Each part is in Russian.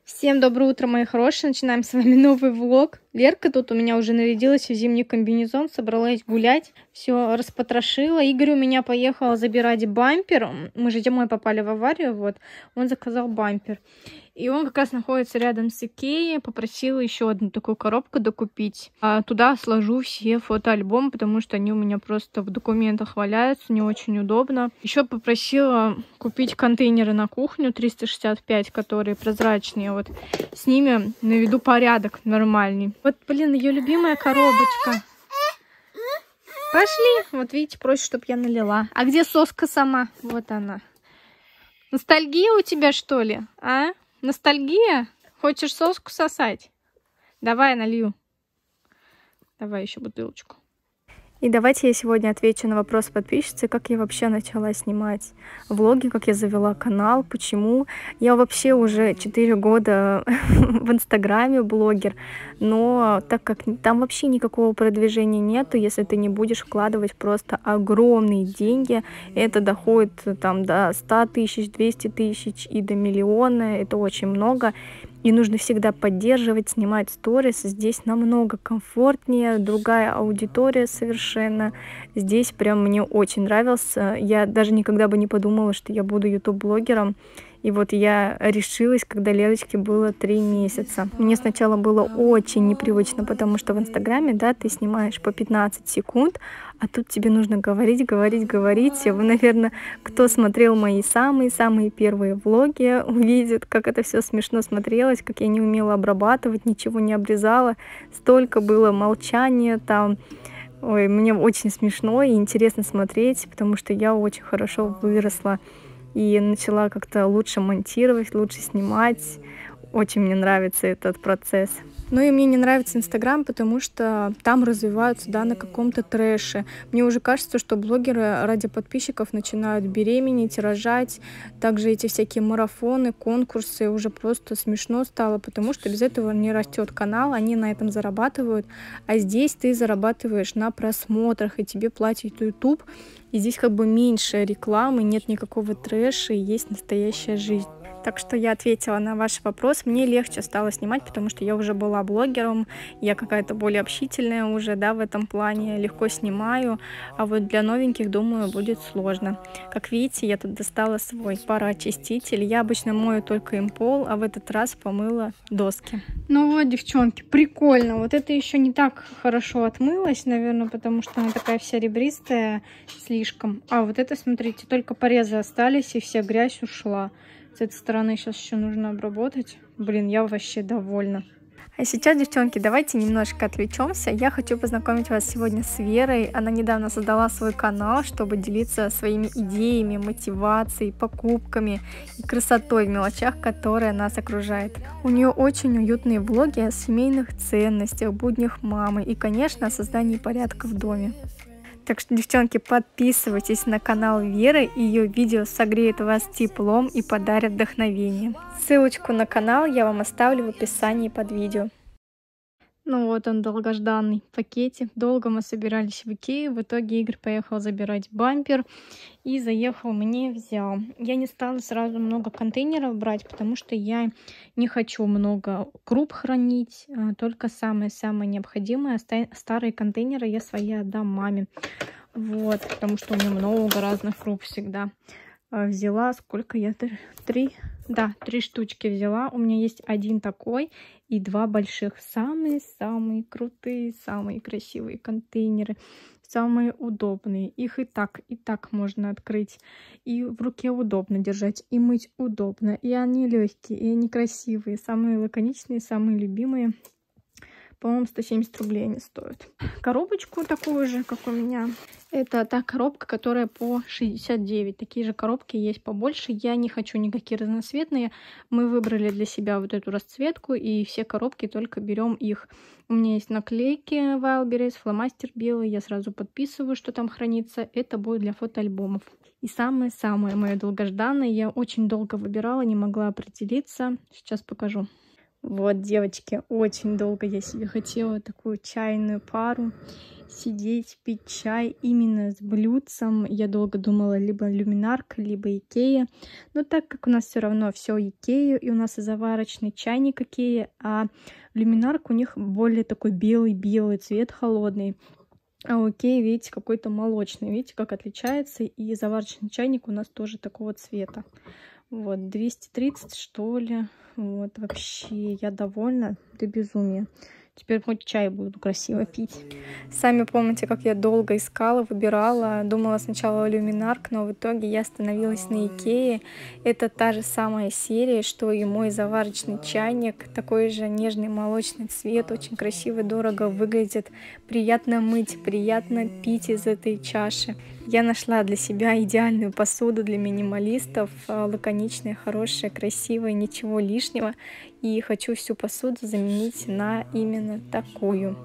Всем доброе утро, мои хорошие. Начинаем с вами новый влог. Лерка тут у меня уже нарядилась в зимний комбинезон, собралась гулять, все распотрошила. Игорь у меня поехал забирать бампер. Мы же зимой попали в аварию, вот. Он заказал бампер. И он как раз находится рядом с Икеей. Попросила еще одну такую коробку докупить. Туда сложу все фотоальбомы, потому что они у меня просто в документах валяются, не очень удобно. Еще попросила купить контейнеры на кухню 365, которые прозрачные. Вот с ними наведу порядок нормальный. Вот, блин, ее любимая коробочка. Пошли. Вот видите, просит, чтобы я налила. А где соска сама? Вот она. Ностальгия у тебя, что ли? А? Ностальгия? Хочешь соску сосать? Давай налью. Давай еще бутылочку. И давайте я сегодня отвечу на вопрос подписчицы, как я вообще начала снимать влоги, как я завела канал, почему. Я вообще уже 4 года в Инстаграме блогер, но так как там вообще никакого продвижения нету, если ты не будешь вкладывать просто огромные деньги, это доходит там до 100 тысяч, 200 тысяч и до миллиона, это очень много. И нужно всегда поддерживать, снимать сторис. Здесь намного комфортнее, другая аудитория совершенно. Здесь прям мне очень нравился. Я даже никогда бы не подумала, что я буду ютуб-блогером. И вот я решилась, когда Лерочке было 3 месяца. Мне сначала было очень непривычно, потому что в Инстаграме, да, ты снимаешь по 15 секунд, а тут тебе нужно говорить. Вы, наверное, кто смотрел мои самые-самые первые влоги, увидит, как это все смешно смотрелось, как я не умела обрабатывать, ничего не обрезала. Столько было молчания там. Ой, мне очень смешно и интересно смотреть, потому что я очень хорошо выросла и начала как-то лучше монтировать, лучше снимать. Очень мне нравится этот процесс. Ну и мне не нравится Инстаграм, потому что там развиваются, да, на каком-то трэше. Мне уже кажется, что блогеры ради подписчиков начинают беременеть, рожать. Также эти всякие марафоны, конкурсы уже просто смешно стало, потому что без этого не растет канал, они на этом зарабатывают. А здесь ты зарабатываешь на просмотрах, и тебе платит YouTube. И здесь как бы меньше рекламы, нет никакого трэша, и есть настоящая жизнь. Так что я ответила на ваш вопрос. Мне легче стало снимать, потому что я уже была блогером, я какая-то более общительная уже, да, в этом плане, легко снимаю, а вот для новеньких, думаю, будет сложно. Как видите, я тут достала свой пароочиститель. Я обычно мою только им пол, а в этот раз помыла доски. Ну вот, девчонки, прикольно. Вот это еще не так хорошо отмылось, наверное, потому что она такая вся ребристая слишком. А вот это, смотрите, только порезы остались, и вся грязь ушла. С этой стороны сейчас еще нужно обработать. Блин, я вообще довольна. А сейчас, девчонки, давайте немножко отвлечемся. Я хочу познакомить вас сегодня с Верой. Она недавно создала свой канал, чтобы делиться своими идеями, мотивацией, покупками и красотой в мелочах, которые нас окружают. У нее очень уютные влоги о семейных ценностях, буднях мамы и, конечно, о создании порядка в доме. Так что, девчонки, подписывайтесь на канал Веры, ее видео согреет вас теплом и подарит вдохновение. Ссылочку на канал я вам оставлю в описании под видео. Ну вот он, долгожданный пакетик. Долго мы собирались в Икею. В итоге Игорь поехал забирать бампер и заехал, мне взял. Я не стала сразу много контейнеров брать, потому что я не хочу много круп хранить, только самое-самое необходимое. Старые контейнеры я свои отдам маме. Вот, потому что у меня много разных круп всегда. Взяла, сколько я? 3? Да, 3 штучки взяла. У меня есть один такой и 2 больших. Самые-самые крутые, самые красивые контейнеры. Самые удобные. Их и так можно открыть. И в руке удобно держать, и мыть удобно. И они легкие, и они красивые. Самые лаконичные, самые любимые. По-моему, 170 рублей они стоят. Коробочку такую же, как у меня. Это та коробка, которая по 69. Такие же коробки есть побольше. Я не хочу никакие разноцветные. Мы выбрали для себя вот эту расцветку. И все коробки только берем их. У меня есть наклейки Wildberries, фломастер белый. Я сразу подписываю, что там хранится. Это будет для фотоальбомов. И самое-самое мое долгожданное. Я очень долго выбирала, не могла определиться. Сейчас покажу. Вот, девочки, очень долго я себе хотела такую чайную пару. Сидеть, пить чай именно с блюдцем. Я долго думала либо люминарка, либо Икея. Но так как у нас все равно все Икея, и у нас и заварочный чайник Икея, а люминарка у них более такой белый-белый цвет, холодный. А у Икеи, видите, какой-то молочный. Видите, как отличается. И заварочный чайник у нас тоже такого цвета. Вот, 230, что ли. Вот, вообще, я довольна до безумия. Теперь хоть чай буду красиво пить. Сами помните, как я долго искала, выбирала. Думала сначала люминарк, но в итоге я остановилась на Икее. Это та же самая серия, что и мой заварочный чайник. Такой же нежный молочный цвет, очень красиво, дорого выглядит. Приятно мыть, приятно пить из этой чаши. Я нашла для себя идеальную посуду для минималистов. Лаконичная, хорошая, красивая, ничего лишнего. И хочу всю посуду заменить на именно такую.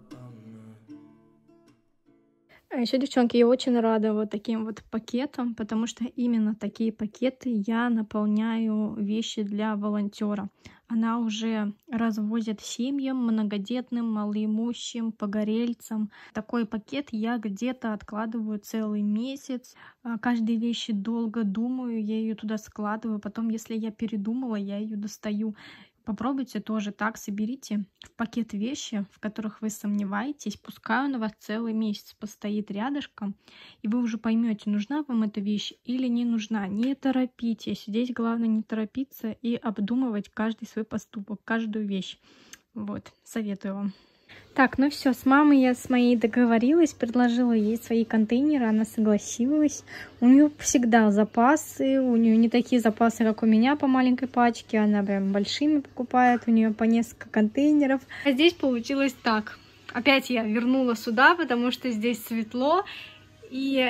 А еще, девчонки, я очень рада вот таким вот пакетам, потому что именно такие пакеты я наполняю вещи для волонтера. Она уже развозит семьям, многодетным, малоимущим, погорельцам. Такой пакет я где-то откладываю целый месяц. Каждой вещи долго думаю, я ее туда складываю. Потом, если я передумала, я ее достаю. Попробуйте тоже так, соберите в пакет вещи, в которых вы сомневаетесь, пускай он у вас целый месяц постоит рядышком, и вы уже поймете, нужна вам эта вещь или не нужна. Не торопитесь, здесь главное не торопиться и обдумывать каждый свой поступок, каждую вещь. Вот, советую вам. Так, ну все, с мамой я с моей договорилась, предложила ей свои контейнеры, она согласилась. У нее всегда запасы, у нее не такие запасы, как у меня по маленькой пачке, она прям большими покупает, у нее по несколько контейнеров. А здесь получилось так. Опять я вернула сюда, потому что здесь светло, и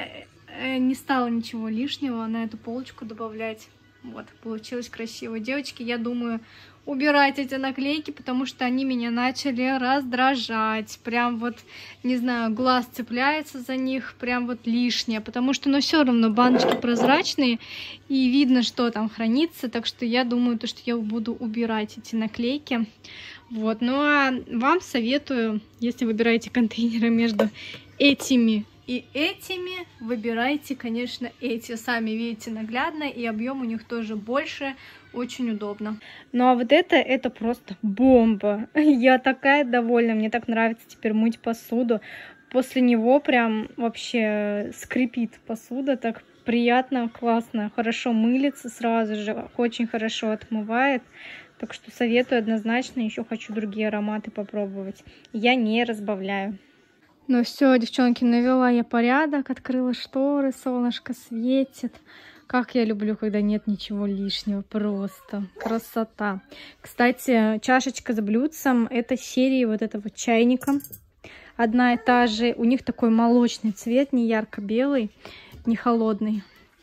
не стало ничего лишнего на эту полочку добавлять. Вот, получилось красиво. Девочки, я думаю, убирать эти наклейки, потому что они меня начали раздражать. Прям вот, не знаю, глаз цепляется за них, прям вот лишнее. Потому что, но все равно баночки прозрачные, и видно, что там хранится. Так что я думаю, что я буду убирать эти наклейки. Вот, ну а вам советую, если выбираете контейнеры между этими и этими, выбирайте, конечно, эти. Сами видите наглядно, и объем у них тоже больше, очень удобно. Ну а вот это просто бомба. Я такая довольна, мне так нравится теперь мыть посуду. После него прям вообще скрипит посуда, так приятно, классно, хорошо мылится сразу же, очень хорошо отмывает. Так что советую однозначно, еще хочу другие ароматы попробовать. Я не разбавляю. Ну все, девчонки, навела я порядок, открыла шторы, солнышко светит. Как я люблю, когда нет ничего лишнего, просто красота. Кстати, чашечка с блюдцем, это серии вот этого чайника. Одна и та же, у них такой молочный цвет, не ярко-белый, не холодный.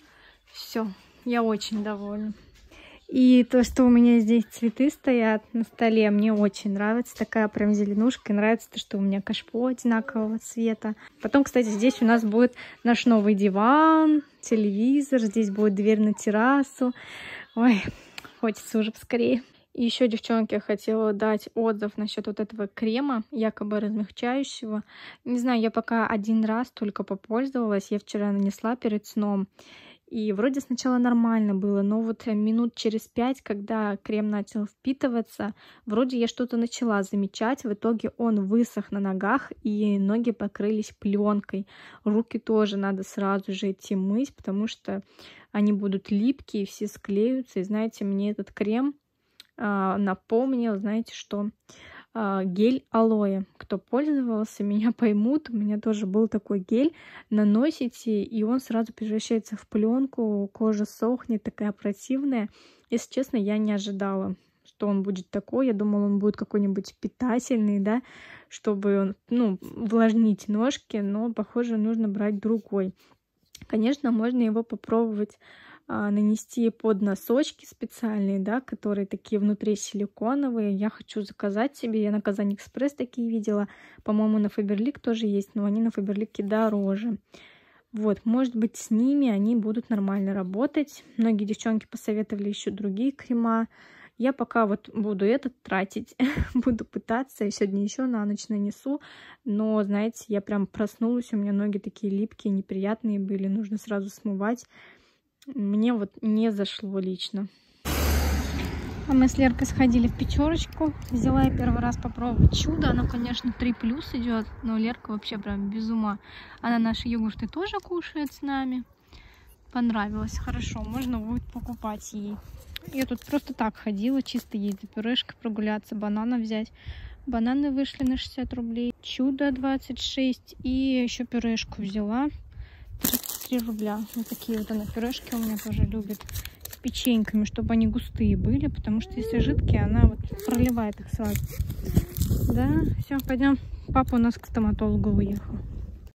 Все, я очень довольна. И то, что у меня здесь цветы стоят на столе, мне очень нравится. Такая прям зеленушка. И нравится то, что у меня кашпо одинакового цвета. Потом, кстати, здесь у нас будет наш новый диван, телевизор. Здесь будет дверь на террасу. Ой, хочется уже поскорее. И еще, девчонки, я хотела дать отзыв насчет вот этого крема, якобы размягчающего. Не знаю, я пока один раз только попользовалась. Я вчера нанесла перед сном. И вроде сначала нормально было, но вот минут через 5, когда крем начал впитываться, вроде я что-то начала замечать. В итоге он высох на ногах, и ноги покрылись пленкой. Руки тоже надо сразу же идти мыть, потому что они будут липкие, все склеются. И знаете, мне этот крем напомнил, знаете, что... гель алоэ. Кто пользовался, меня поймут. У меня тоже был такой гель. Наносите, и он сразу превращается в пленку. Кожа сохнет, такая противная. Если честно, я не ожидала, что он будет такой. Я думала, он будет какой-нибудь питательный, да, чтобы, увлажнить ножки. Но, похоже, нужно брать другой. Конечно, можно его попробовать нанести под носочки специальные, да, которые такие внутри силиконовые. Я хочу заказать себе. Я на Казань Экспресс такие видела. По-моему, на Фаберлик тоже есть, но они на Фаберлике дороже. Вот, может быть, с ними они будут нормально работать. Многие девчонки посоветовали еще другие крема. Я пока вот буду этот тратить, буду пытаться. Я сегодня еще на ночь нанесу. Но, знаете, я прям проснулась, у меня ноги такие липкие, неприятные были. Нужно сразу смывать. Мне вот не зашло лично. А мы с Леркой сходили в пятерочку. Взяла я первый раз попробовать чудо. Оно, конечно, 3+ идет, но Лерка вообще прям без ума. Она наши йогурты тоже кушает с нами. Понравилось. Хорошо, можно будет покупать ей. Я тут просто так ходила, чисто ей за пюрешкой прогуляться, банана взять. Бананы вышли на 60 рублей. Чудо 26. И еще пюрешку взяла. 33 рубля. Вот такие вот она пюрешки у меня тоже любит. С печеньками, чтобы они густые были. Потому что если жидкие, она вот проливает их сразу. Да, все, пойдем. Папа у нас к стоматологу уехал.